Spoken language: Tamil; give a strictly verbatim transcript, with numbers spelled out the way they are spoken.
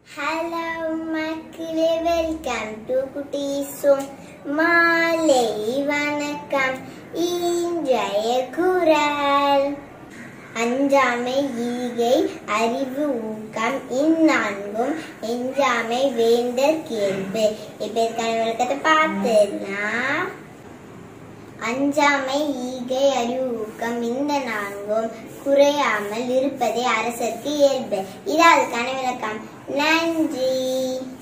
Hello மக்களே, வெல்கம் டு குட்டீஸும் மாலை வணக்கம். இன்றைய குரல் அஞ்சாமை ஈகை அறிவு ஊக்கம் இந்நான்கும் எஞ்சாமை வேந்தர் கேள்வி. இப்ப விளக்கத்தை பார்த்துடலாம். அஞ்சாமை ஈகை அறிவு ஊக்கம் இந்த நான்கும் குறையாமல் இருப்பதே அரசருக்கு இயல்பு. இது அதுக்கான விளக்கம். நன்றி.